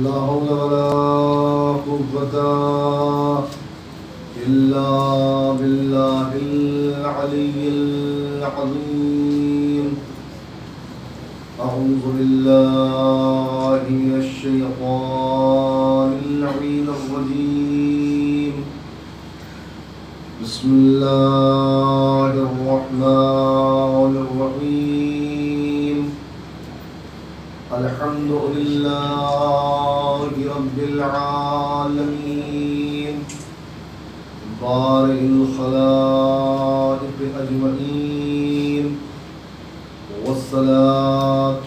لا حول ولا قوة إلا بالله العلي العظيم. أعوذ بالله من الشيطان اللعين الرجيم. بسم الله الرحمن الرحيم. الحمد لله رب العالمين بارئ الخلائق أجمعين، والصلاة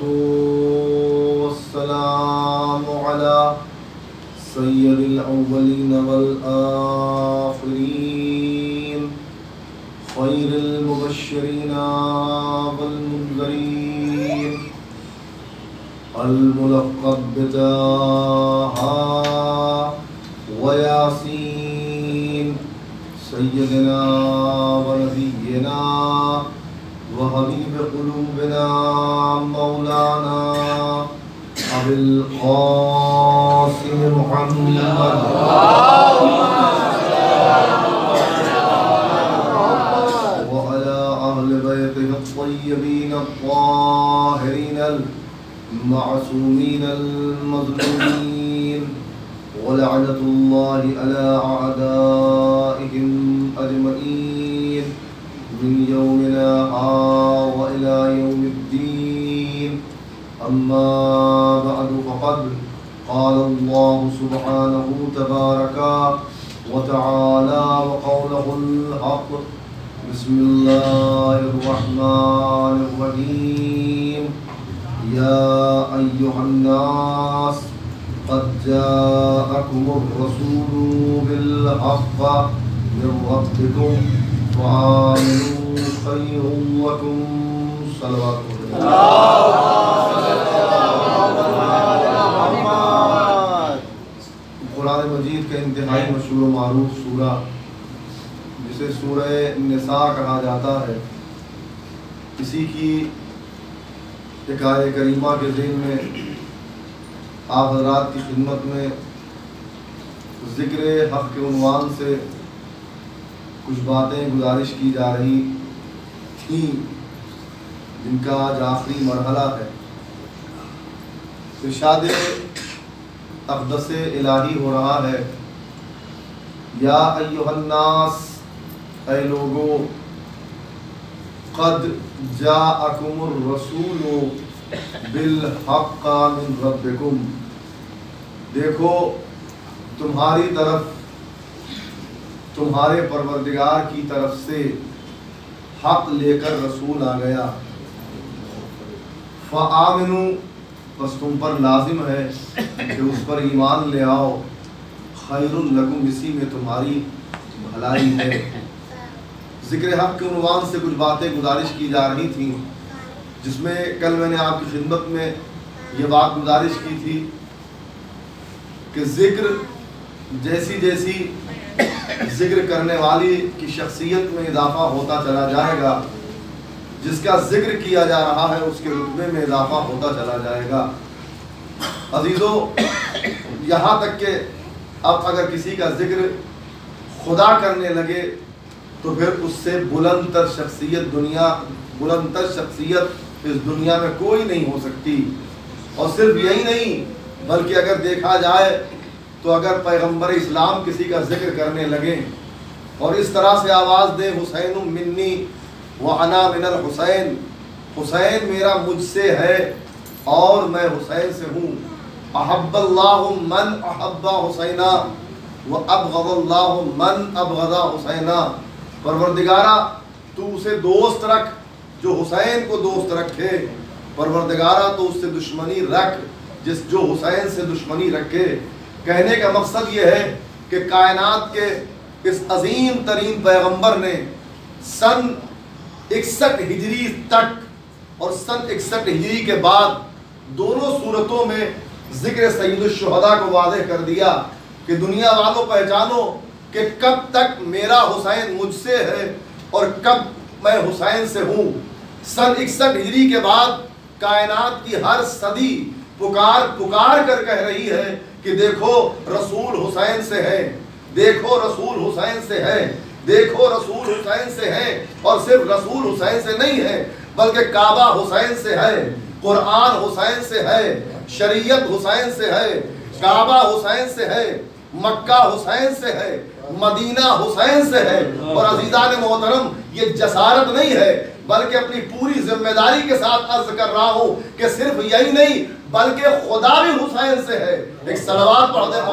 والسلام على سيد الأولين والآخرين، خير المبشرين والمنذرين، الملقب بطه وياسين، سيدنا ونبينا وحبيب قلوبنا مولانا أبي القاسم محمد وعلى أهل بيته الطيبين الطاهرين المعصومين المظلومين، ولعنة الله على أعدائهم أجمعين من يومنا وإلى يوم الدين. أما بعد، فقد قال الله سبحانه تبارك وتعالى وقوله الحق. بسم الله الرحمن الرحيم. يا أيها الناس قد جاءكم الرسول بالحق من ربكم فآمنوا خير لكم. صلوات قرآن مجید کا انتہائی مشہور و معروف سورہ جسے سورہ نساء کہا جاتا ہے، اسی کی ایک آیت کریمہ کے ذہن میں آپ حضرات کی خدمت میں ذکر حق کے عنوان سے کچھ باتیں گزارش کی جا رہی تھیں، جن کا آج آخری مرحلہ ہے۔ ارشاد اقدس الہی ہو رہا ہے، یا ایھا الناس، اے لوگو، قد جاءکم الرسول بالحق من ربکم، دیکھو تمہاری طرف، تمہارے پروردگار کی طرف سے حق لے کر رسول آ گیا۔ فآمنوا، بس تم پر لازم ہے کہ اس پر ایمان لے آؤ، خیر لکم، اسی میں تمہاری بھلائی ہے۔ ذکر حق کے عنوان سے کچھ باتیں گزارش کی جا رہی تھیں، جس میں کل میں نے آپ کی خدمت میں یہ بات گزارش کی تھی کہ ذکر جیسی جیسی ذکر کرنے والی کی شخصیت میں اضافہ ہوتا چلا جائے گا، جس کا ذکر کیا جا رہا ہے اس کے رتبے میں اضافہ ہوتا چلا جائے گا۔ عزیزو، یہاں تک کہ اب اگر کسی کا ذکر خدا کرنے لگے تو پھر اس سے بلند تر شخصیت اس دنیا میں کوئی نہیں ہو سکتی۔ اور صرف یہی نہیں، بلکہ اگر دیکھا جائے تو اگر پیغمبر اسلام کسی کا ذکر کرنے لگیں اور اس طرح سے آواز دے، حسین منی وانا من الحسین، حسین میرا مجھ سے ہے اور میں حسین سے ہوں، احب اللہ من احب حسینا وابغض اللہ من ابغض حسینا، پروردگارہ تو اسے دوست رکھ جو حسین کو دوست رکھے، پروردگارہ تو اس سے دشمنی رکھ جو حسین سے دشمنی رکھے۔ کہنے کا مقصد یہ ہے کہ کائنات کے اس عظیم ترین پیغمبر نے سن 61 ہجری تک اور سن 61 ہجری کے بعد دونوں صورتوں میں ذکر سید الشہداء کو واضح کر دیا کہ دنیا والوں پہچانو کہ کب تک میرا حسین مجھ سے ہے اور کب میں حسین سے ہوں۔ سن 61 ہجری کے بعد کائنات کی ہر صدی پکار کر کہہ رہی ہے کہ دیکھو رسول حسین سے ہے، دیکھو رسول حسین سے ہے، دیکھو رسول حسین سے ہے، اور صرف رسول حسین سے نہیں ہے بلکہ کعبہ حسین سے ہے، قرآن حسین سے ہے، شریعت حسین سے ہے، کعبہ حسین سے ہے، مکہ حسین سے ہے، مدینہ حسین سے ہے۔ اور عزیزان محترم، یہ جسارت نہیں ہے بلکہ اپنی پوری ذمہ داری کے ساتھ عرض کر رہا ہوں کہ صرف یہی نہیں بلکہ خدا بھی حسین سے ہے۔ ایک صلوات پڑھ دیں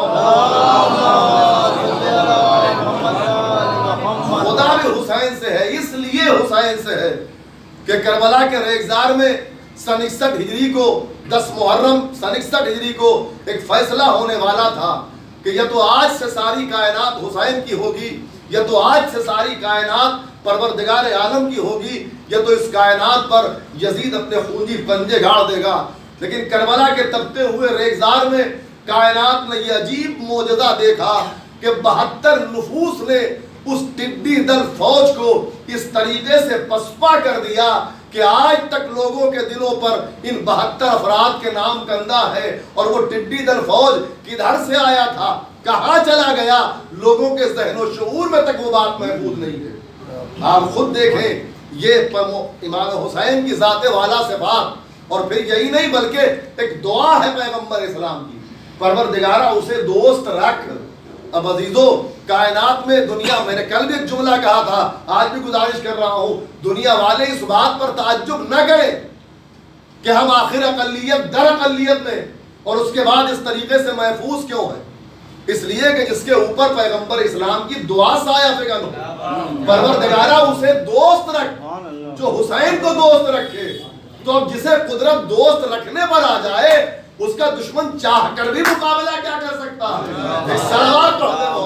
خدا بھی حسین سے ہے، اس لیے حسین سے ہے کہ کربلا کے ریگزار میں سن 61 ہجری کو 10 محرم سن 61 ہجری کو ایک فیصلہ ہونے والا تھا کہ یا تو آج سے ساری کائنات حسین کی ہوگی، یا تو آج سے ساری کائنات پروردگار عالم کی ہوگی، یا تو اس کائنات پر یزید اپنے خونی پنجے گاڑ دے گا۔ لیکن کربلا کے تپتے ہوئے ریگزار میں کائنات نے یہ عجیب معجزہ دیکھا کہ 72 نفوس نے اس ٹڈی دل فوج کو اس طریقے سے پسپا کر دیا کہ آج تک لوگوں کے دلوں پر ان 72 افراد کے نام کندہ ہے۔ اور وہ ٹڈی دل فوج کدھر سے آیا تھا، کہاں چلا گیا، لوگوں کے ذہن و شعور میں تک وہ بات محفوظ نہیں ہے۔ آپ خود دیکھیں یہ امام حسین کی ذات والا صفات، اور پھر یہی نہیں بلکہ ایک دعا ہے پیغمبر اسلام کی، پروردگارہ اسے دوست رکھ۔ اب عزیزو، کائنات میں دنیا، میں نے کل بھی ایک جملہ کہا تھا، آج بھی گزارش کر رہا ہوں، دنیا والے اس بات پر تعجب نہ کریں کہ ہم آخر اقلیت در اقلیت میں اور اس کے بعد اس طریقے سے محفوظ کیوں ہیں۔ اس لیے کہ جس کے اوپر پیغمبر اسلام کی دعا سایہ فکن ہو، پروردگارہ اسے دوست رکھ جو حسین کو دوست رکھے۔ تو اب جسے قدرت دوست رکھنے پر آ جائے، اس کا دشمن چاہ کر بھی مقابلہ کیا کر سکتا ہے؟ ایک صلوات پڑھتے ہو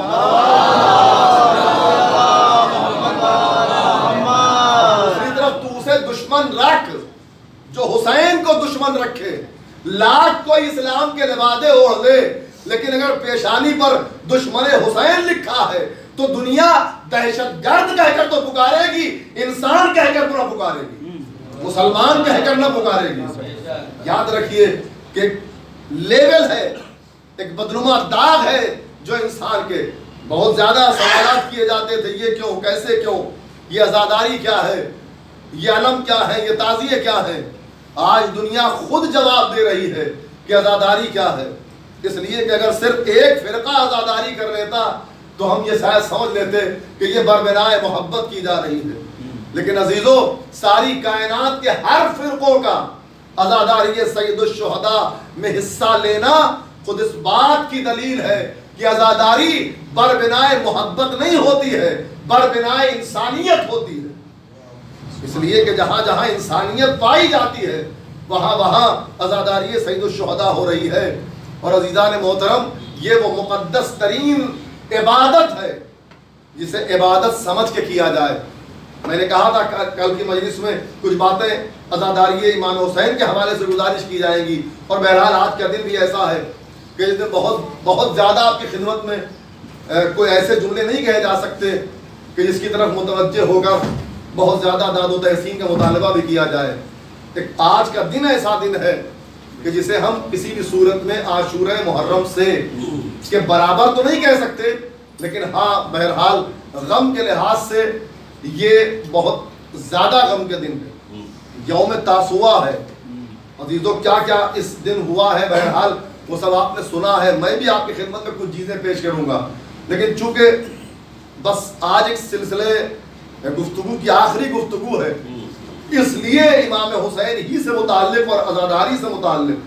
دوسری طرف تو اسے دشمن رکھ جو حسین کو دشمن رکھے، لاکھ کوئی اسلام کے لبادے اوڑھ دے، لیکن اگر پیشانی پر دشمن حسین لکھا ہے تو دنیا دہشت گرد کہہ کر تو پکارے گی، انسان کہہ کر تو نہ پکارے گی، مسلمان کہہ کر نہ پکارے گی۔ یاد رکھیے کہ ایک لیول ہے، ایک بدنما داغ ہے جو انسان کے بہت زیادہ سوالات کیے جاتے تھے، یہ کیوں، کیسے کیوں، یہ عزاداری کیا ہے، یہ علم کیا ہے، یہ تعزیے کیا ہے۔ آج دنیا خود جواب دے رہی ہے کہ عزاداری کیا ہے، اس لیے کہ اگر صرف ایک فرقہ عزاداری کر لیتا تو ہم یہ شاید سمجھ لیتے کہ یہ بربنائے محبت کی جا رہی ہے۔ لیکن عزیزو، ساری کائنات کے ہر فرقوں کا عزاداری سید الشہداء میں حصہ لینا خود اس بات کی دلیل ہے کہ عزاداری بربنائے محبت نہیں ہوتی ہے، بربنائے انسانیت ہوتی ہے۔ اس لیے کہ جہاں جہاں انسانیت پائی جاتی ہے وہاں وہاں عزاداری سید الشہداء ہو رہی ہے۔ اور عزیزان محترم، یہ وہ مقدس ترین عبادت ہے جسے عبادت سمجھ کے کیا جائے۔ میں نے کہا تھا کل کی مجلس میں کچھ باتیں عزاداری امام حسین کے حوالے سے گزارش کی جائیں گی، اور بہرحال آج کا دن بھی ایسا ہے کہ اس دن بہت زیادہ آپ کی خدمت میں کوئی ایسے جملے نہیں کہے جا سکتے کہ جس کی طرف متوجہ ہوگا بہت زیادہ داد و تحسین کا مطالبہ بھی کیا جائے۔ ایک آج کا دن ایسا دن ہے کہ جسے ہم کسی بھی صورت میں عاشورہ محرم سے کے برابر تو نہیں کہہ سکتے، لیکن ہاں بہرحال غم کے لحاظ سے یہ بہت زیادہ غم کے دن ہے، یوم تاسوعہ ہے۔ عزیزو، کیا کیا اس دن ہوا ہے بہرحال وہ سب آپ نے سنا ہے، میں بھی آپ کی خدمت میں کچھ چیزیں پیش کروں گا، لیکن چونکہ بس آج ایک سلسلے گفتگو کی آخری گفتگو ہے، اس لیے امام حسین ہی سے متعلق اور عزاداری سے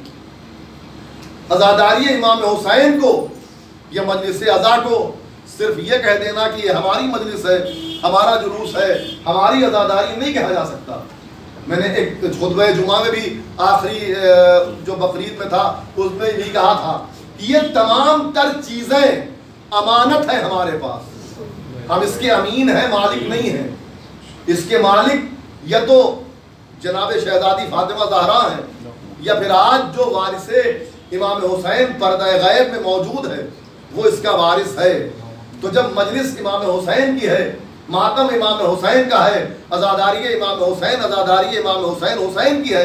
متعلق عزاداری امام حسین کو یا مجلس عزا کو صرف یہ کہہ دینا کہ یہ ہماری مجلس ہے، ہمارا جلوس ہے، ہماری عزاداری نہیں کہا جا سکتا۔ میں نے ایک خطبہ جمعہ میں بھی آخری جو بقرعید میں تھا اس میں بھی کہا تھا کہ یہ تمام تر چیزیں امانت ہیں ہمارے پاس، ہم اس کے امین ہیں، مالک نہیں ہیں۔ اس کے مالک یا تو جناب شہزادی فاطمہ زہرا ہیں، یا پھر آج جو وارث امام حسین پردہ غیب میں موجود ہے وہ اس کا وارث ہے۔ تو جب مجلس امام حسین کی ہے، ماتم امام حسین کا ہے، عزاداری امام حسین کی ہے،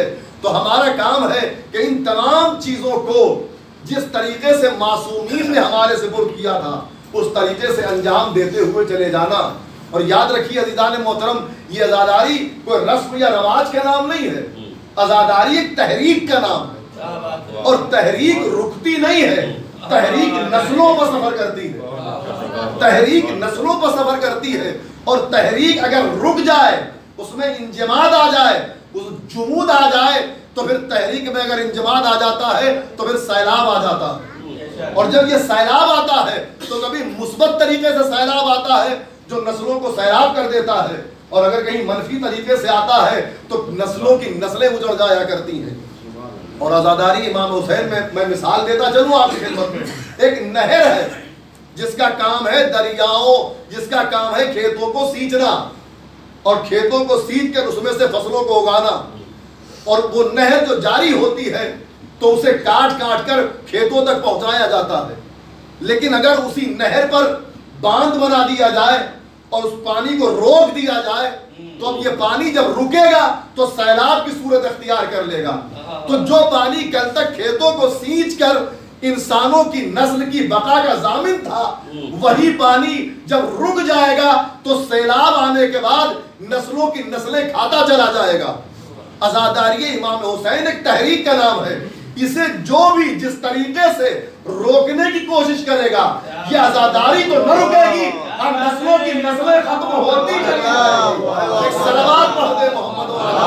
تو ہمارا کام ہے کہ ان تمام چیزوں کو جس طریقے سے معصومین نے ہمارے سپرد کیا تھا اس طریقے سے انجام دیتے ہوئے چلے جانا. اور یاد رکھیے عزیزان محترم، یہ عزاداری کوئی رسم یا رواج کا نام نہیں ہے، عزاداری ایک تحریک کا نام ہے، اور تحریک رکتی نہیں ہے، تحریک نسلوں پر سفر کرتی ہے، تحریک نسلوں پر سفر کرتی ہے. اور تحریک اگر رک جائے، اس میں انجماد آ جائے، اس جمود آ جائے، تو پھر تحریک میں اگر انجماد آ جاتا ہے تو پھر سیلاب آ جاتا ہے. اور جب یہ سیلاب آتا ہے تو کبھی مثبت طریقے سے سیلاب آتا ہے جو نسلوں کو سیراب کر دیتا ہے، اور اگر کہیں منفی طریقے سے آتا ہے تو نسلوں کی نسلیں اجڑ جایا کرتی ہیں. اور عزاداری امام حسین میں مثال دیتا چلوں آپ کی خدمت میں. ایک نہر ہے جس کا کام ہے دریاؤں، جس کا کام ہے کھیتوں کو سینچنا، اور کھیتوں کو سینچ کر اس میں سے فصلوں کو اگانا. اور وہ نہر جو جاری ہوتی ہے تو اسے کاٹ کاٹ کر کھیتوں تک پہنچایا جاتا ہے. لیکن اگر اسی نہر پر باندھ بنا دیا جائے اور اس پانی کو روک دیا جائے تو اب یہ پانی جب رکے گا تو سیلاب کی صورت اختیار کر لے گا. تو جو پانی کل تک کھیتوں کو سینچ کر انسانوں کی نسل کی بقا کا ضامن تھا، وہی پانی جب رک جائے گا تو سیلاب آنے کے بعد نسلوں کی نسلیں کھاتا چلا جائے گا. عزاداری امام حسین ایک تحریک کا نام ہے. اسے جو بھی جس طریقے سے روکنے کی کوشش کرے گا، یہ عزاداری تو نہ رکے گی اور نسلوں کی نسلیں ختم ہوتی چلی جائیں گی. ایک صلوات پڑھتے محمد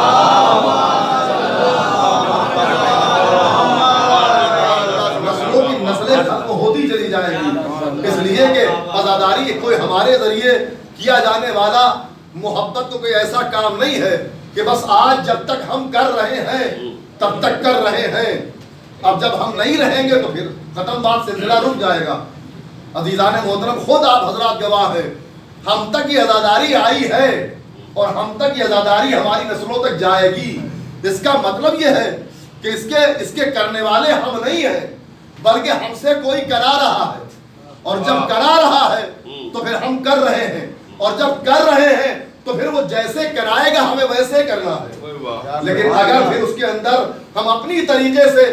نسلوں کی نسلیں ختم ہوتی چلی جائیں گی. اس لیے کہ عزاداری کوئی ہمارے ذریعے کیا جانے والا محبت تو کوئی ایسا کام نہیں ہے کہ بس آج جب تک ہم کر رہے ہیں تب تک کر رہے ہیں، اب جب ہم نہیں رہیں گے تو پھر ختم بات، سلسلہ رک جائے گا. عزیزان محترم، خود آپ حضرات گواہ ہیں، ہم تک یہ عزاداری آئی ہے اور ہم تک یہ عزاداری ہماری نسلوں تک جائے گی. اس کا مطلب یہ ہے کہ اس کے کرنے والے ہم نہیں ہیں، بلکہ ہم سے کوئی کرا رہا ہے، اور جب کرا رہا ہے تو پھر ہم کر رہے ہیں، اور جب کر رہے ہیں تو پھر وہ جیسے کرائے گا ہمیں ویسے کرنا ہے. لیکن اگر پھر اس کے اندر ہم اپنی طریقے سے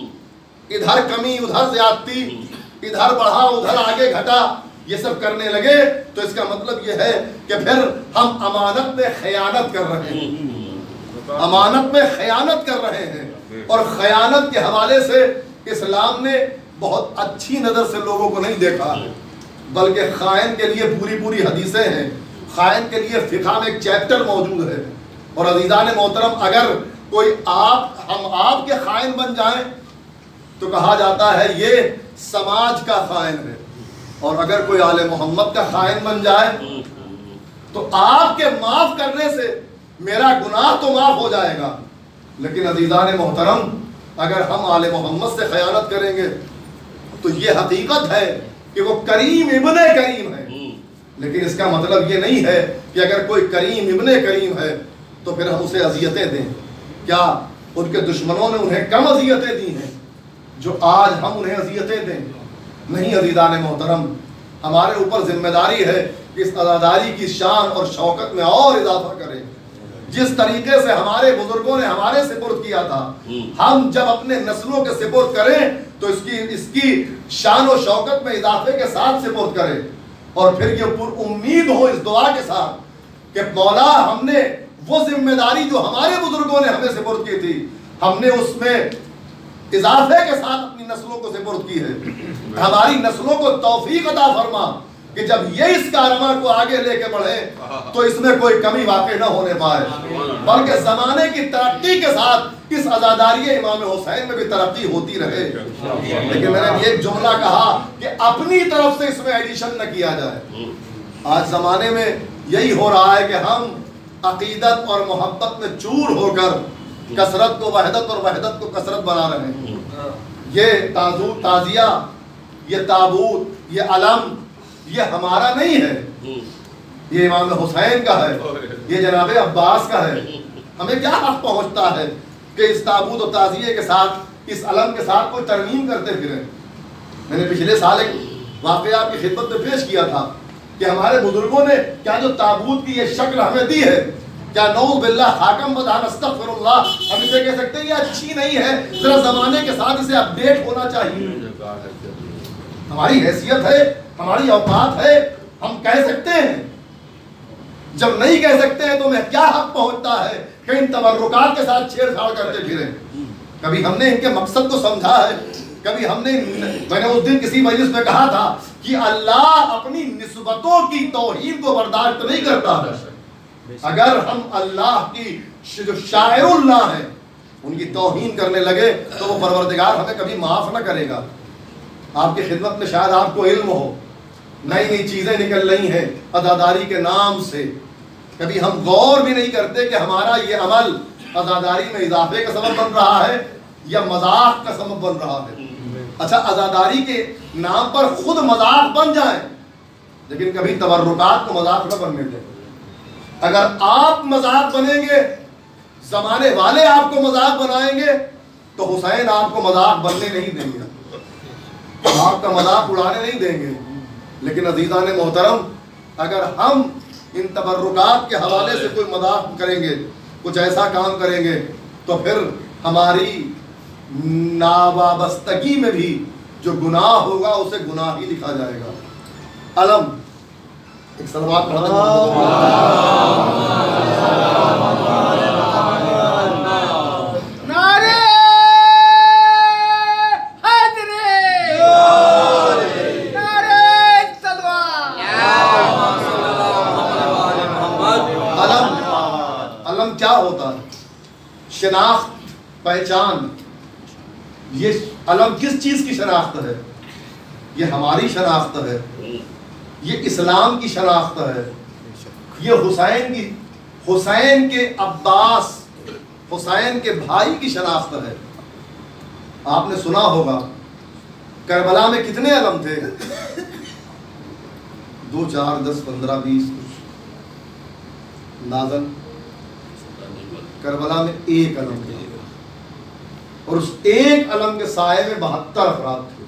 ادھر کمی ادھر زیادتی، ادھر بڑھا ادھر آگے گھٹا، یہ سب کرنے لگے تو اس کا مطلب یہ ہے کہ پھر ہم امانت میں خیانت کر رہے ہیں، امانت میں خیانت کر رہے ہیں. اور خیانت کے حوالے سے اسلام نے بہت اچھی نظر سے لوگوں کو نہیں دیکھا، بلکہ خائن کے لیے پوری حدیثیں ہیں، خائن کے لیے فقہ میں ایک چیپٹر موجود ہے. اور عزیزان محترم، اگر کوئی ہم آپ کے خائن بن جائیں تو کہا جاتا ہے یہ سماج کا خائن ہے، اور اگر کوئی آل محمد کا خائن بن جائے تو آپ کے معاف کرنے سے میرا گناہ تو معاف ہو جائے گا. لیکن عزیزان محترم، اگر ہم آل محمد سے خیانت کریں گے تو یہ حقیقت ہے کہ وہ کریم ابن کریم ہے. لیکن اس کا مطلب یہ نہیں ہے کہ اگر کوئی کریم ابن کریم ہے تو پھر ہم اسے اذیتیں دیں. کیا ان کے دشمنوں نے انہیں کم اذیتیں دی ہیں جو آج ہم انہیں اذیتیں دیں؟ نہیں عزیزان محترم، ہمارے اوپر ذمہ داری ہے کہ اس عزاداری کی شان اور شوکت میں اور اضافہ کریں. جس طریقے سے ہمارے بزرگوں نے ہمارے سپرد کیا تھا، ہم جب اپنے نسلوں کے سپرد کریں تو اس کی شان و شوکت میں اضافے کے ساتھ سپرد کریں. اور پھر یہ پر امید ہو اس دعا کے ساتھ کہ مولا ہم نے وہ ذمہ داری جو ہمارے بزرگوں نے ہمیں سپرد کی تھی، ہم نے اس میں اضافے کے ساتھ اپنی نسلوں کو سپرد کی ہے. ہماری نسلوں کو توفیق عطا فرما کہ جب یہ اس کارواں کو آگے لے کے بڑھے تو اس میں کوئی کمی واقع نہ ہونے پائے، بلکہ زمانے کی ترقی کے ساتھ اس عزاداری امام حسین میں بھی ترقی ہوتی رہے. لیکن میں نے ایک جملہ کہا کہ اپنی طرف سے اس میں ایڈیشن نہ کیا جائے. آج زمانے میں یہی ہو رہا ہے کہ ہم عقیدت اور محبت میں چور ہو کر کثرت کو وحدت اور وحدت کو کثرت بنا رہے ہیں. یہ تعزیہ، یہ تابوت، یہ علم، یہ ہمارا نہیں ہے، یہ امام حسین کا ہے، یہ جناب عباس کا ہے. ہمیں کیا حق پہنچتا ہے کہ اس تابوت و تعزیے کے ساتھ، اس علم کے ساتھ کوئی ترمیم کرتے پھریں؟ میں نے پچھلے سال ایک واقعہ آپ کی خدمت میں پیش کیا تھا کہ ہمارے بزرگوں نے کیا جو تابوت کی یہ شکل ہمیں دی ہے، کیا نعوذ باللہ حاکم بدان استغفر اللہ ہم اسے کہہ سکتے ہیں یہ اچھی نہیں ہے، ذرا زمانے کے ساتھ اسے اپڈیٹ ہونا چاہیے؟ ہماری حیثیت ہے، ہماری اوقات ہے، ہم کہہ سکتے ہیں۔ جب نہیں کہہ سکتے ہیں تو ہمیں کیا حق پہنچتا ہے کہ ان تبرکات کے ساتھ چھیڑ چھاڑ کرتے پھریں؟ کبھی ہم نے ان کے مقصد کو سمجھا ہے، کبھی ہم نے میں نے اس دن کسی مجلس میں کہا تھا کہ اللہ اپنی نسبتوں کی توہین کو برداشت نہیں کرتا ہے۔ اگر ہم اللہ کی جو شاعر اللہ ہیں ان کی توہین کرنے لگے تو وہ پروردگار ہمیں کبھی معاف نہ کرے گا۔ آپ کی خدمت میں شاید آپ کو علم ہو، نئی نئی چیزیں نکل رہی ہیں عزاداری کے نام سے، کبھی ہم غور بھی نہیں کرتے کہ ہمارا یہ عمل عزاداری میں اضافے کا سبب بن رہا ہے یا مذاق کا سبب بن رہا ہے۔ اچھا عزاداری کے نام پر خود مذاق بن جائیں، لیکن کبھی تبرکات کو مذاق نہ بننے دیں۔ اگر آپ مذاق بنیں گے، زمانے والے آپ کو مذاق بنائیں گے، تو حسین آپ کو مذاق بننے نہیں دیں گے، آپ کا مذاق اڑانے نہیں دیں گے۔ لیکن عزیزان محترم، اگر ہم ان تبرکات کے حوالے سے کوئی مذاق کریں گے، کچھ ایسا کام کریں گے، تو پھر ہماری ناوابستگی میں بھی جو گناہ ہوگا اسے گناہ ہی لکھا جائے گا۔ علم ایک صلوات پڑھتے کیا ہوتا ہے؟ شناخت، پہچان۔ یہ علم کس چیز کی شناخت ہے؟ یہ ہماری شناخت ہے، یہ اسلام کی شناخت ہے، یہ حسین کے عباس، حسین کے بھائی کی شناخت ہے۔ آپ نے سنا ہوگا کربلا میں کتنے علم تھے؟ 2 4 10 15 20 نازن کربلا میں ایک علم تھا، اور اس ایک علم کے سائے میں 72 افراد تھے۔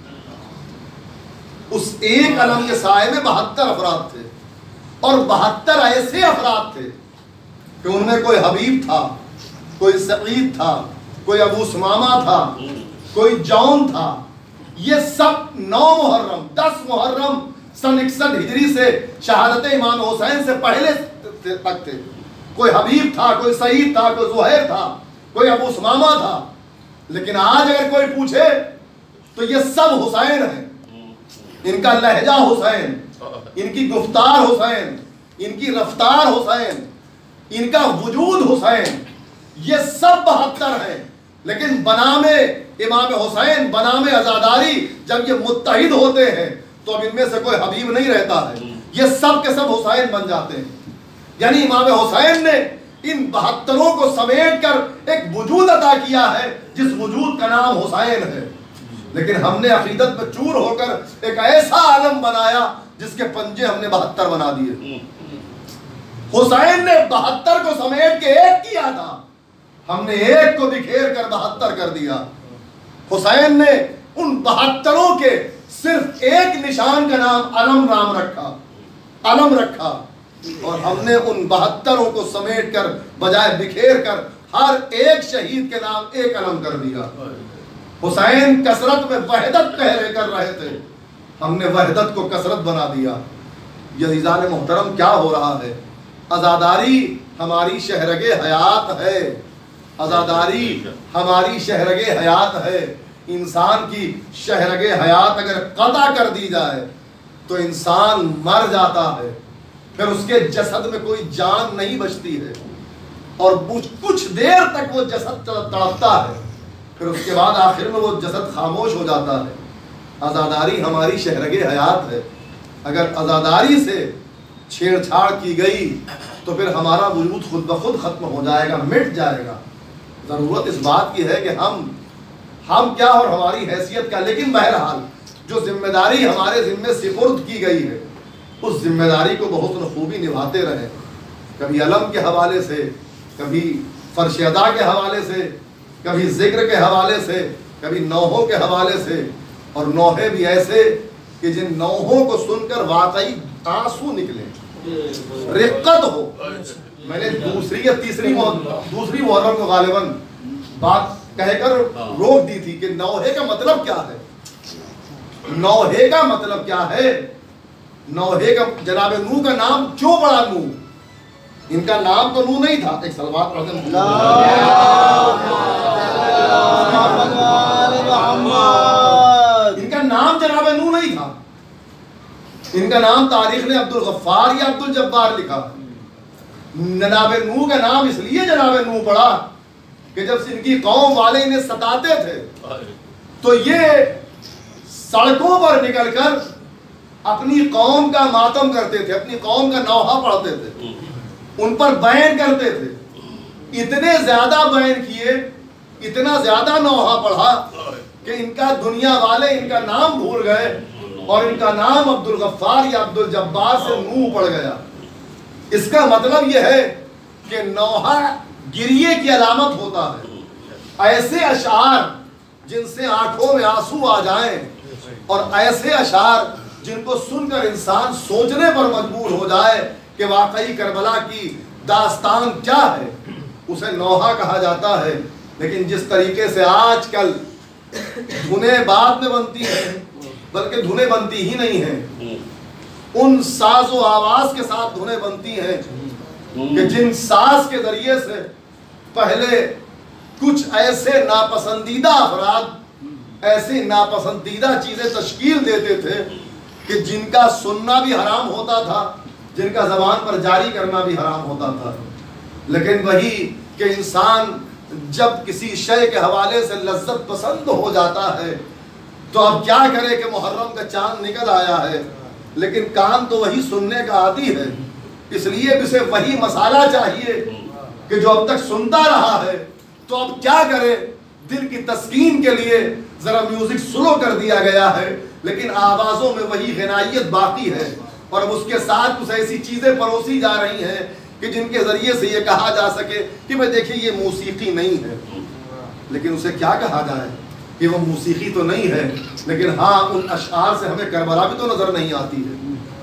اس ایک علم کے سائے میں 72 افراد تھے، اور 72 ایسے افراد تھے کہ ان میں کوئی حبیب تھا، کوئی سعید تھا، کوئی ابو سمامہ تھا، کوئی جون تھا۔ یہ سب 9 محرم 10 محرم سن 61 ہجری سے شہادت امام حسین سے پہلے تک تھے۔ کوئی حبیب تھا، کوئی سعید تھا، کوئی زہیر تھا، کوئی ابو سمامہ تھا۔ لیکن آج اگر کوئی پوچھے تو یہ سب حسین ہیں۔ ان کا لہجہ حسین، ان کی گفتار حسین، ان کی رفتار حسین، ان کا وجود حسین، یہ سب 72 ہیں۔ لیکن بنام امام حسین، بنام عزاداری جب یہ متحد ہوتے ہیں تو اب ان میں سے کوئی حبیب نہیں رہتا ہے، یہ سب کے سب حسین بن جاتے ہیں۔ یعنی امام حسین نے ان 72 کو سمیٹ کر ایک وجود عطا کیا ہے جس وجود کا نام حسین ہے۔ لیکن ہم نے عقیدت میں چور ہو کر ایک ایسا عالم بنایا جس کے پنجے ہم نے 72 بنا دیے۔ حسین نے 72 کو سمیٹ کے ایک کیا تھا، ہم نے ایک کو بکھیر کر 72 کر دیا۔ حسین نے ان 72 کے صرف ایک نشان کا نام علم نام رکھا، علم رکھا، اور ہم نے ان 72 کو سمیٹ کر بجائے بکھیر کر ہر ایک شہید کے نام ایک علم کر دیا۔ حسین کثرت میں وحدت پہرے کر رہے تھے، ہم نے وحدت کو کثرت بنا دیا۔ یہ عزیزان محترم کیا ہو رہا ہے؟ عزاداری ہماری شہرگ حیات ہے، عزاداری ہماری شہرگ حیات ہے۔ انسان کی شہرگ حیات اگر قطع کر دی جائے تو انسان مر جاتا ہے، پھر اس کے جسد میں کوئی جان نہیں بچتی ہے، اور کچھ دیر تک وہ جسد تڑپتا ہے، پھر اس کے بعد آخر میں وہ جسد خاموش ہو جاتا ہے۔ عزاداری ہماری شہرگ حیات ہے۔ اگر عزاداری سے چھیڑ چھاڑ کی گئی تو پھر ہمارا وجود خود بخود ختم ہو جائے گا، مٹ جائے گا۔ ضرورت اس بات کی ہے کہ ہم کیا اور ہماری حیثیت کیا، لیکن بہرحال جو ذمہ داری ہمارے ذمے سپرد کی گئی ہے اس ذمہ داری کو بحسن خوبی نبھاتے رہیں، کبھی علم کے حوالے سے، کبھی فرش ادا کے حوالے سے، کبھی ذکر کے حوالے سے، کبھی نوحوں کے حوالے سے، اور نوحے بھی ایسے کہ جن نوحوں کو سن کر واقعی آنسو نکلیں، رقت ہو، میں نے دوسری یا دوسری محرم کو غالباً بات کہہ کر روک دی تھی کہ نوحے کا مطلب کیا ہے. نوحے کا مطلب کیا ہے؟ نوحے کا جناب نوح کا نام کیوں پڑا نوح؟ ان کا نام تو نوح نہیں تھا. ایک سلوات پڑھتے ہیں. ان کا نام جناب نوح نہیں تھا. ان کا نام تاریخ نے عبد الغفار یا عبد الجبار لکھا. جناب نوح کا نام اس لیے جناب نوح پڑا کہ جب ان کی قوم والے انہیں ستاتے تھے تو یہ سڑکوں پر نکل کر اپنی قوم کا ماتم کرتے تھے, اپنی قوم کا نوحہ پڑھتے تھے, ان پر بین کرتے تھے. اتنے زیادہ بین کیے, اتنا زیادہ نوحہ پڑھا کہ ان کا دنیا والے ان کا نام بھول گئے اور ان کا نام عبد الغفار یا عبد الجبار سے نوح پڑ گیا. اس کا مطلب یہ ہے کہ نوحہ گریے کی علامت ہوتا ہے. ایسے اشعار جن سے آنکھوں میں آنسو آ جائیں اور ایسے اشعار جن کو سن کر انسان سوچنے پر مجبور ہو جائے کہ واقعی کربلا کی داستان کیا ہے, اسے نوحہ کہا جاتا ہے. لیکن جس طریقے سے آج کل دھنیں بعد میں بنتی ہیں, بلکہ دھنیں بنتی ہی نہیں ہیں, ان ساز و آواز کے ساتھ دھنیں بنتی ہیں کہ جن ساز کے ذریعے سے پہلے کچھ ایسے ناپسندیدہ افراد ایسی ناپسندیدہ چیزیں تشکیل دیتے تھے کہ جن کا سننا بھی حرام ہوتا تھا, جن کا زبان پر جاری کرنا بھی حرام ہوتا تھا. لیکن وہی کہ انسان جب کسی شے کے حوالے سے لذت پسند ہو جاتا ہے تو اب کیا کرے کہ محرم کا چاند نکل آیا ہے, لیکن کان تو وہی سننے کا عادی ہے. اس لیے اسے وہی مسالہ چاہیے کہ جو اب تک سنتا رہا ہے. تو اب کیا کرے, دل کی تسکین کے لیے ذرا میوزک سلو کر دیا گیا ہے, لیکن آوازوں میں وہی غنائیت باقی ہے, اور اب اس کے ساتھ کچھ ایسی چیزیں پروسی جا رہی ہیں کہ جن کے ذریعے سے یہ کہا جا سکے کہ بھئی دیکھیں یہ موسیقی نہیں ہے. لیکن اسے کیا کہا جائے کہ وہ موسیقی تو نہیں ہے, لیکن ہاں ان اشعار سے ہمیں کربلا بھی تو نظر نہیں آتی ہے.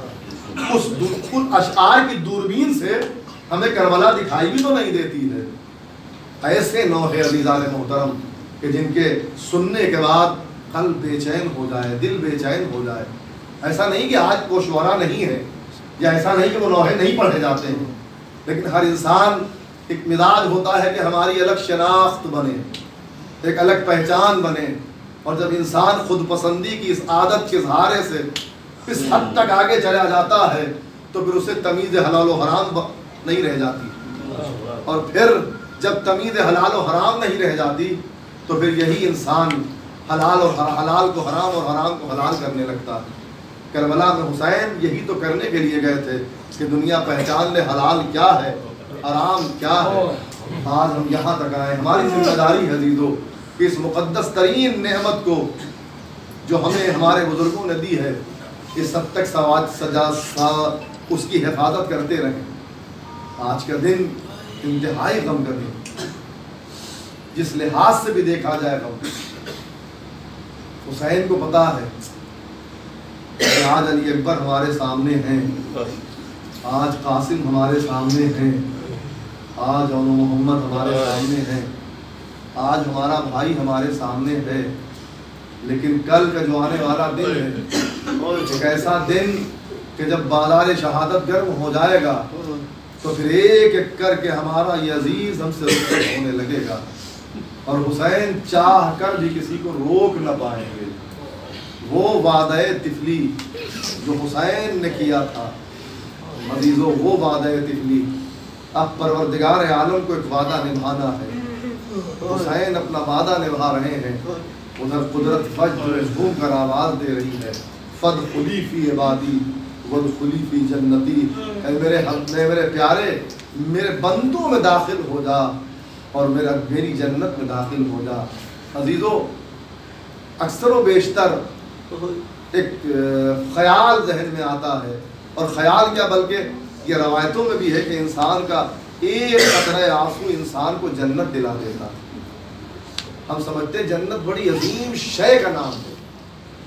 ان اشعار کی دوربین سے ہمیں کربلا دکھائی بھی تو نہیں دیتی ہے. ایسے نوحے عزیزان محترم کہ جن کے سننے کے بعد قلب بے چین ہو جائے, دل بے چین ہو جائے. ایسا نہیں کہ آج وہ شعرا نہیں ہے, یا ایسا نہیں کہ وہ نوحے نہیں پڑھے جاتے ہیں, لیکن ہر انسان ایک مزاج ہوتا ہے کہ ہماری الگ شناخت بنے, ایک الگ پہچان بنے. اور جب انسان خود پسندی کی اس عادت کے سہارے سے اس حد تک آگے چلا جاتا ہے تو پھر اسے تمیز حلال و حرام نہیں رہ جاتی. اور پھر جب تمیز حلال و حرام نہیں رہ جاتی تو پھر یہی انسان حلال کو حرام اور حرام کو حلال کرنے لگتا ہے. کربلا میں حسین یہی تو کرنے کے لیے گئے تھے کہ دنیا پہچان لے حلال کیا ہے, حرام کیا ہے. آج ہم یہاں تک آئے. ہماری ذمہ داری ہے عزیزو کہ اس مقدس ترین نعمت کو جو ہمیں ہمارے بزرگوں نے دی ہے, اس حد تک اس کی حفاظت کرتے رہیں. آج کا دن انتہائی غم کا دن, جس لحاظ سے بھی دیکھا جائے غم. حسین کو پتا ہے کہ آج علی اکبر ہمارے سامنے ہیں, آج قاسم ہمارے سامنے ہیں, آج اولو محمد ہمارے سامنے ہیں, آج ہمارا بھائی ہمارے سامنے ہے. لیکن کل کا جو آنے والا دن ہے ایک ایسا دن کہ جب بالار شہادت گرم ہو جائے گا تو پھر ایک ایک کر کے ہمارا یہ عزیز ہم سے رخصت ہونے لگے گا, اور حسین چاہ کر بھی کسی کو روک نہ پائیں گے. وہ وعدہ طفلی جو حسین نے کیا تھا عزیزو, وہ وعدہ طفلی اب پروردگار عالم کو ایک وعدہ نبھانا ہے. حسین اپنا وعدہ نبھا رہے ہیں. ادھر قدرت فجر جھوم کر آواز دے رہی ہے, فادخلی فی عبادی وادخلی فی جنتی. اے میرے پیارے, میرے بندوں میں داخل ہو جا اور میری جنت میں داخل ہو جا. عزیزو, اکثر و بیشتر ایک خیال ذہن میں آتا ہے, اور خیال کیا بلکہ یہ روایتوں میں بھی ہے کہ انسان کا ایک قطرہ آنسو انسان کو جنت دلا دیتا. ہم سمجھتے ہیں جنت بڑی عظیم شے کا نام ہے.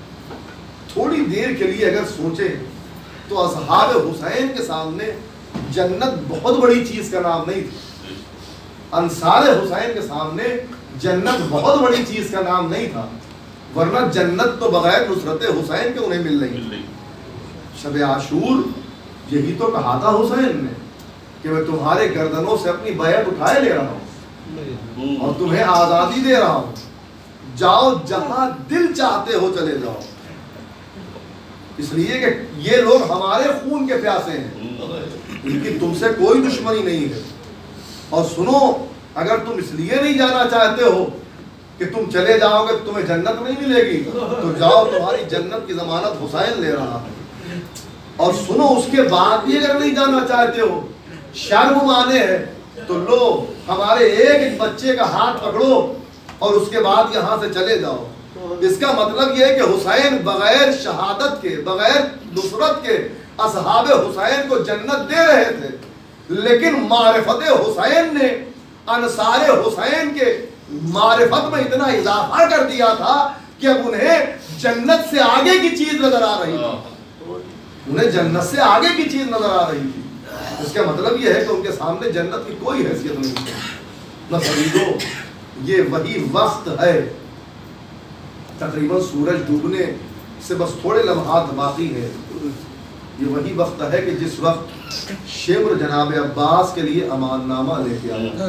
تھوڑی دیر کے لیے اگر سوچیں تو اصحاب حسین کے سامنے جنت بہت بڑی چیز کا نام نہیں تھا، انصار حسین کے سامنے جنت بہت بڑی چیز کا نام نہیں تھا، ورنہ جنت تو بغیر نصرت حسین کے انہیں مل رہی۔ شب عاشور یہی تو کہا تھا حسین نے کہ میں تمہارے گردنوں سے اپنی بیعت اٹھائے لے رہا ہوں اور تمہیں آزادی دے رہا ہوں، جاؤ جہاں دل چاہتے ہو چلے جاؤ، اس لیے کہ یہ لوگ ہمارے خون کے پیاسے ہیں، ان کی تم سے کوئی دشمنی نہیں ہے۔ اور سنو، اگر تم اس لیے نہیں جانا چاہتے ہو کہ تم چلے جاؤ گے تمہیں جنت نہیں ملے گی، تو جاؤ، تمہاری جنت کی ضمانت حسین لے رہا ہے۔ اور سنو، اس کے بعد بھی اگر نہیں جانا چاہتے ہو، شرم آنے ہے تو لو ہمارے ایک ایک بچے کا ہاتھ پکڑو اور اس کے بعد یہاں سے چلے جاؤ۔ اس کا مطلب یہ ہے کہ حسین بغیر شہادت کے، بغیر نصرت کے اصحاب حسین کو جنت دے رہے تھے، لیکن معرفت حسین نے انصار حسین کے معرفت میں اتنا اضافہ کر دیا تھا کہ اب انہیں جنت سے آگے کی چیز نظر آ رہی تھی، انہیں جنت سے آگے کی چیز نظر آ رہی تھی۔ اس کا مطلب یہ ہے کہ ان کے سامنے جنت کی کوئی حیثیت نہیں ہے۔ بس عزیزو، یہ وہی وقت ہے، تقریباً سورج ڈوبنے سے بس تھوڑے لمحات باقی ہے، یہ وہی وقت ہے کہ جس وقت شمر جناب عباس کے لیے امان نامہ لے کے آیا،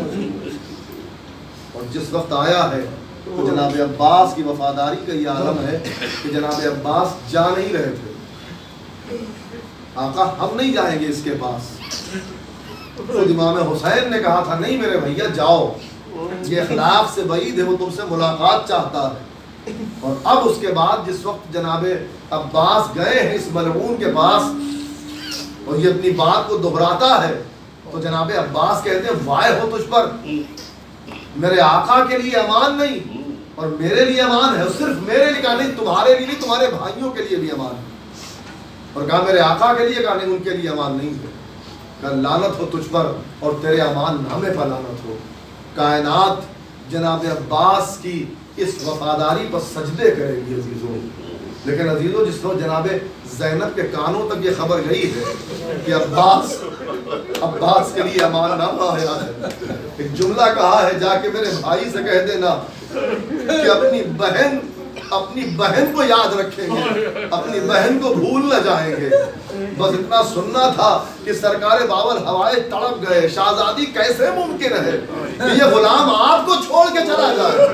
اور جس وقت آیا ہے تو جناب عباس کی وفاداری کا یہ عالم ہے کہ جناب عباس جا نہیں رہے تھے، آقا ہم نہیں جائیں گے اس کے پاس، خود امام حسین نے کہا تھا نہیں میرے بھیا جاؤ، یہ اخلاق سے بعید ہے، وہ تم سے ملاقات چاہتا ہے۔ اور اب اس کے بعد جس وقت جناب عباس گئے ہیں اس ملعون کے پاس اور یہ اپنی بات کو دہراتا ہے، تو جناب عباس کہتے ہیں وائے ہو تجھ پر، میرے آقا کے لیے امان نہیں اور میرے لیے امان ہے، صرف میرے لیے کہا نہیں، تمہارے لیے نہیں، تمہارے بھائیوں کے لیے بھی امان ہے، اور کہا میرے آقا کے لیے، کہا نہیں ان کے لیے امان نہیں ہے، کہا لعنت ہو تجھ پر اور تیرے امان نامے پر لعنت ہو۔ کائنات جناب عباس کی اس وفاداری پر سجدے کرے گی عزیزوں، لیکن عزیزوں جس طرح جناب زینب کے کانوں تک یہ خبر گئی ہے کہ عباس کے لیے امان نامہ آیا ہے، ایک جملہ کہا ہے جا کے میرے بھائی سے کہہ دینا کہ اپنی بہن کو یاد رکھیں گے، اپنی بہن کو بھول نہ جائیں گے۔ بس اتنا سننا تھا کہ سرکار بابر ہوائے تڑپ گئے، شہزادی کیسے ممکن ہے کہ یہ غلام آپ کو چھوڑ کے چلا جائے۔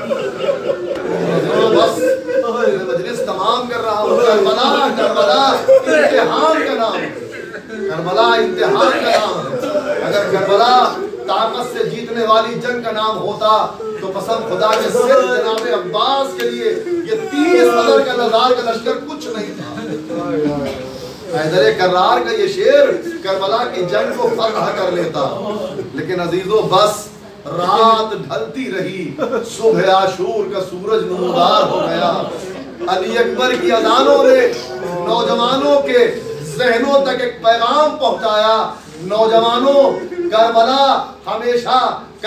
بس مجلس تمام کر رہا ہوں، کربلا امتحان کا نام ہے، کربلا امتحان کا نام ہے۔ اگر کربلا طاقت سے جیتنے والی جنگ کا نام ہوتا تو قسم خدا کے صرف جناب عباس کے لیے یہ 30,000 کا نظار کا لشکر کچھ نہیں تھا۔ حیدر کرار کا یہ شعر کربلا کی جنگ کو فتح کر لیتا، لیکن عزیزو بس رات ڈھلتی رہی، صبح عاشور کا سورج نمودار ہو گیا۔ علی اکبر کی اذانوں نے نوجوانوں کے ذہنوں تک ایک پیغام پہنچایا، نوجوانوں کربلا ہمیشہ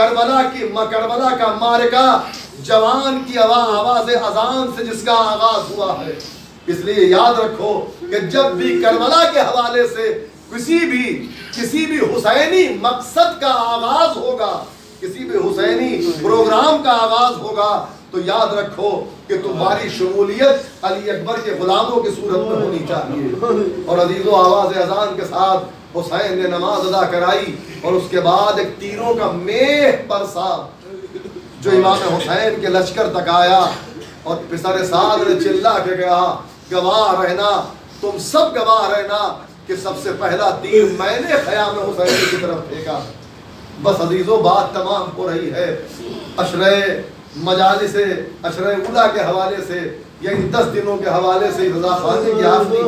کربلا کا معرکہ جوان کی آواز اذان سے جس کا آغاز ہوا ہے، اس لیے یاد رکھو کہ جب بھی کربلا کے حوالے سے کسی بھی حسینی مقصد کا آغاز ہوگا، کسی بھی حسینی پروگرام کا آغاز ہوگا، تو یاد رکھو کہ تمہاری شمولیت علی اکبر کے غلاموں کی صورت میں ہونی چاہیے۔ اور عزیزو آواز اذان کے ساتھ حسین نے نماز ادا کرائی اور اس کے بعد ایک تیروں کا میہ پرسا جو امام حسین کے لشکر تک آیا، اور پسر سعد نے چلا کے کہا گواہ رہنا، تم سب گواہ رہنا کہ سب سے پہلا تیر میں نے خیام حسین کی طرف پھینکا۔ بس عزیزو بات تمام ہو رہی ہے، عشرہ مجالس عشرہ اولا کے حوالے سے یا ان 10 دنوں کے حوالے سے رضا خانی کی آخری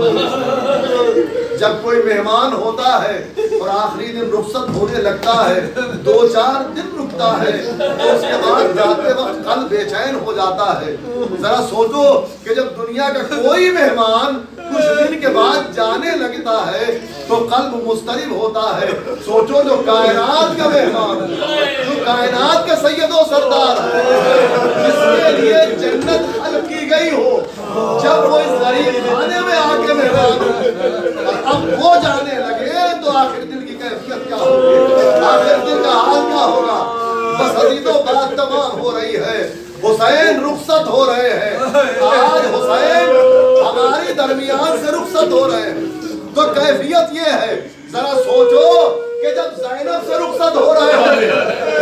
مجلس، جب کوئی مہمان ہوتا ہے اور آخری دن رخصت ہونے لگتا ہے، 2-4 دن رکتا ہے، تو اس کے بعد جاتے وقت قلب بے چین ہو جاتا ہے۔ ذرا سوچو کہ جب دنیا کا کوئی مہمان کچھ دن کے بعد جانے لگتا ہے تو قلب مضطرب ہوتا ہے، سوچو جو کائنات کا مہمان، جو کائنات کا سید و سردار ہے، جس کے لیے جنت خلق کی گئی ہو، جب وہ اس غریب خانے میں آ کے مہمان ہو اور اب وہ جانے لگے تو آخر دل کی कैफियत क्या होगी, आखिर दिन का हाल क्या होगा। बस अजीजों बात तमाम हो रही है, हुसैन रुखसत हो रहे हैं, आज हुसैन हमारी दरमियान से रुखसत हो रहे हैं। तो कैफियत ये है, जरा सोचो कि जब ज़ैनब से रुखसत हो रहे होंगे,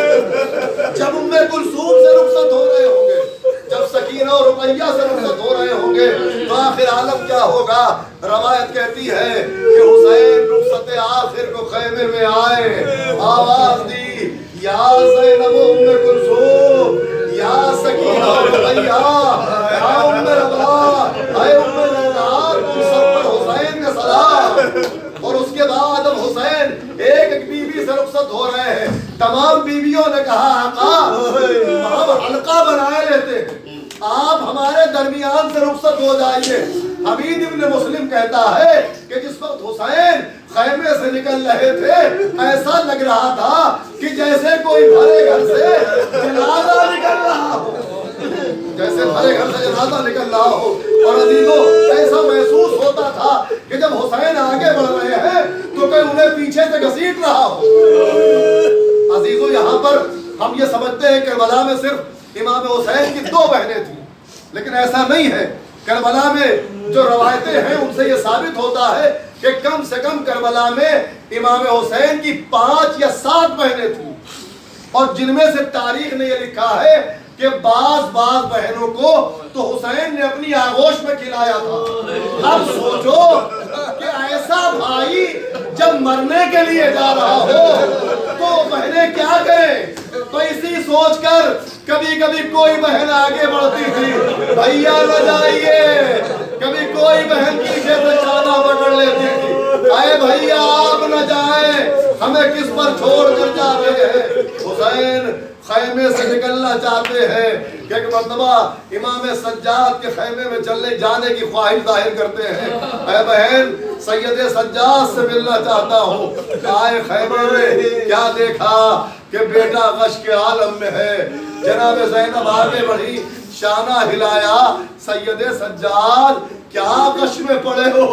जब उम्मे कुलसूम से रुखसत हो रहे होंगे, जब सकीना और रुकैया से रुखसत हो रहे होंगे, तो आखिर आलम क्या होगा। रवायत कहती है कि हुसैन रुखसत आखिर को खैमे में आए, आवाज दी, या ज़ैनब उम्मे कुलसूम, या सकीना और रुकैया, या उम्मे रवा, ऐ उम्मे लैला, तुम सब पर हुसैन का सलाम। और उसके बाद अब हुसैन एक एक बीवी से रुखसत हो रहे हैं। तमाम बीवियों ने कहा, आका हम हल्का बनाए लेते हैं, आप हमारे दरमियान से रुखसत हो जाइए। हमीद इब्न मुस्लिम कहता है कि जिस वक्त हुसैन खैमे से निकल रहे थे, ऐसा लग रहा था कि जैसे कोई भरे घर से जनाजा निकल रहा हो, जैसे भरे घर से जनाजा निकल रहा हो। और अजीजों ऐसा महसूस होता था कि जब हुसैन आगे बढ़ रहे हैं तो कोई उन्हें पीछे से घसीट रहा हो। अजीजों यहाँ पर हम ये समझते हैं करबला में सिर्फ इमाम हुसैन की 2 बहनें थी, लेकिन ऐसा नहीं है। करबला में जो रवायतें हैं उनसे ये साबित होता है कि कम से कम करबला में इमाम हुसैन की 5 या 7 बहनें थी, और जिनमें से तारीख ने ये लिखा है कि बाज बहनों को तो हुसैन ने अपनी आगोश में खिलाया था। अब सोचो कि ऐसा भाई जब मरने के लिए जा रहा हो तो बहनें क्या करें। तो इसी सोचकर कभी कभी कोई बहन आगे बढ़ती थी, भैया न जाइए, कभी कोई बहन पीछे से चादर पकड़ लेती थी, अरे भैया आप न जाए, हमें किस पर छोड़ कर जा रहे हैं। हुसैन खैमे से निकलना चाहते हैं कि एक मर्तबा इमाम सज्जाद के खैमे में चलने जाने की ख्वाहिश जाहिर करते हैं। ऐ बहन सैयद सज्जाद से मिलना चाहता हूँ। आए खैमे में, क्या देखा कि बेटा गश के आलम में है। जनाब ज़ैनब आगे बढ़ी, शाना हिलाया, सैयद सज्जाद क्या गश में पड़े हो,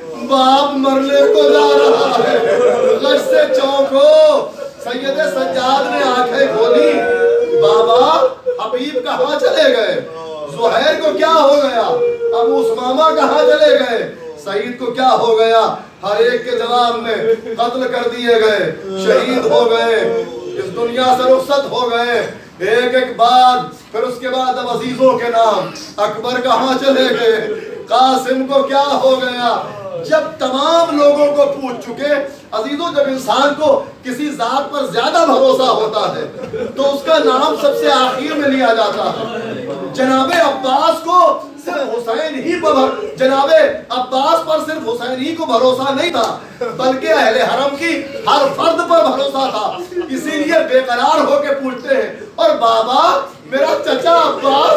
बाप मरने को जा रहा है, गश से चौंको। सैयद सज्जाद ने आंखें खोली, बाबा हबीब कहाँ चले गए, ज़ुहैर को क्या हो गया, अबू उस्मामा कहाँ चले गए, सईद को क्या हो गया। हर एक के जवाब में कत्ल कर दिए गए, शहीद हो गए, इस दुनिया से रुखसत हो गए। एक एक बात, फिर उसके बाद अब अजीजों के नाम, अकबर कहाँ चले गए, कासिम को क्या हो गया। जब तमाम लोगों को पूछ चुके, अजीजों जब इंसान को किसी जात पर ज्यादा भरोसा होता है तो उसका नाम सबसे आखिर में लिया जाता है। जनाबे अब्बास को सिर्फ हुसैन ही पर, जनाबे अब्बास पर सिर्फ हुसैन ही को भरोसा नहीं था, बल्कि अहले हरम की हर फर्द पर भरोसा था। इसीलिए बेकरार होके पूछते हैं, और बाबा मेरा चचा अब्बास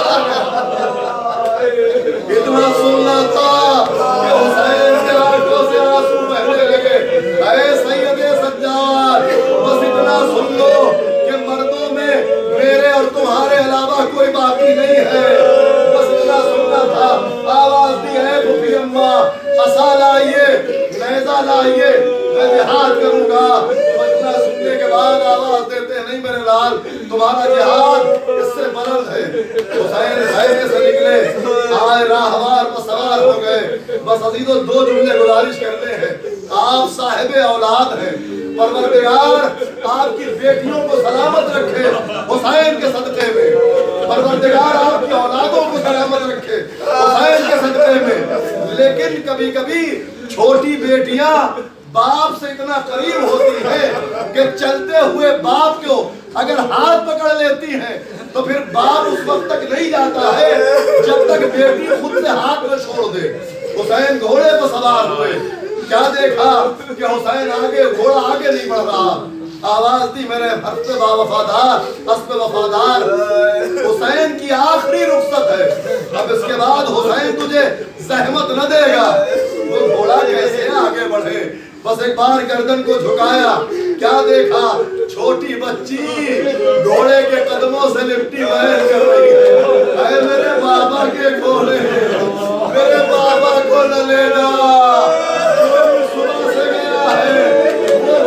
इतना सुनना था कि हुसैन के आंखों से आंसू बहने लगे। ऐ सैयद सज्जाद, बस इतना सुन लो कि मर्दों में मेरे और तुम्हारे अलावा कोई बाकी नहीं है। बस इतना सुनना था। आवाज दी है फूफी अम्मा, असा लाइए, नेज़ा लाइए, मैं जिहाद करूंगा। इतना सुनने के बाद आवाज देते हैं, नहीं मेरे लाल, तुम्हारा जिहाद इससे बुलंद है। हुसैन खैमे से निकले, आए राहवार पर सवार हो गए। बस अजीजों 2 जुमले गुजारिश करते हैं। आप साहिबे औलाद हैं, परवरदिगार आपकी बेटियों को सलामत रखे हुसैन के सदक़े में, परवरदिगार आपकी औलादों को सलामत रखे हुसैन के सदक़े में। लेकिन कभी कभी छोटी बेटियां बाप से इतना करीब होती है कि चलते हुए बाप को अगर हाथ पकड़ लेती है तो फिर बाप उस वक्त तक नहीं जाता है जब तक बेटी खुद से हाथ न छोड़ दे। हुसैन घोड़े पर सवार हुए, क्या देखा कि हुसैन आगे, घोड़ा आगे नहीं बढ़ रहा। आवाज दी, मेरे हस्ते बावफादार, हस्ते वफादार, हुसैन की आखिरी रुखसत है, अब इसके बाद हुसैन तुझे सहमत न देगा। वो घोड़ा कैसे आगे बढ़े, बस एक बार गर्दन को झुकाया, क्या देखा, छोटी बच्ची घोड़े के कदमों से लिपटी बहन कर रही है। अरे मेरे बाबा के घोड़े, मेरे बाबा को न लेना, सुबह से गया है, वो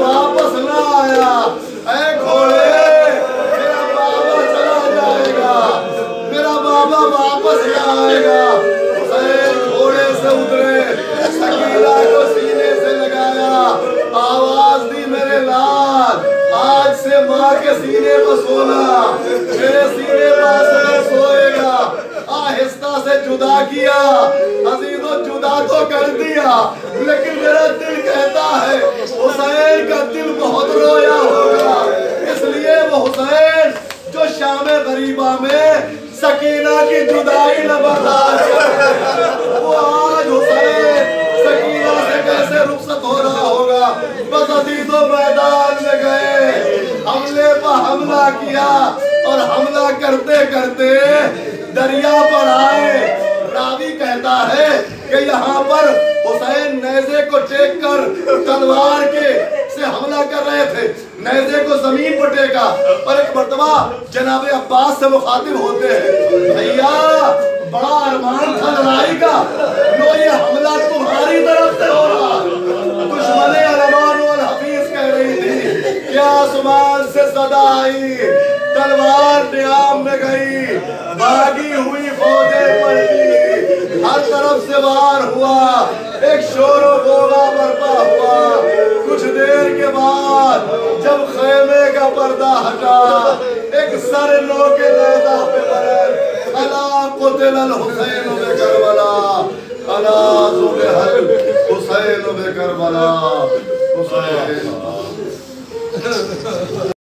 سینے پر سونا، میرے سینے پر سوئے گا، آہستہ سے جدا کیا عزیزو، جدا تو کر دیا، لیکن میرا دل کہتا ہے حسین کا دل بہت رویا ہوگا، اس لیے وہ حسین جو شام غریبہ میں سکینہ کی جدائی نہ برداشت کرے، وہ آج حسین سکینہ سے کیسے رخصت ہو رہا ہوگا۔ بس عزیزو میدان میں گئے، حملے پر حملہ کیا، اور حملہ کرتے کرتے دریا پر آئے۔ راوی کہتا ہے کہ یہاں پر حسین نیزے کو ٹیک کر تلوار کے سے حملہ کر رہے تھے، نیزے کو زمین پر ٹیکا، اور ایک مرتبہ جناب عباس سے مخاطب ہوتے ہیں، بھیا بڑا ارمان تھا لڑائی کا، لو یہ حملہ تمہاری طرف سے ہو رہا۔ دشمن علمان والحفیظ کہہ رہی تھی کہ آسمان سے صدا آئی، تلوار نیام میں گئی، بھاگی ہوئی فوجیں پلٹی، ہر طرف سے وار ہوا، ایک شور و غوغا برپا ہوا۔ کچھ دیر کے بعد جب خیمے کا پردہ ہٹا، ایک سر لو کے نیزہ پہ بلند، الا قتل الحسین بکربلا، الا ذبح الحسین بکربلا، حسین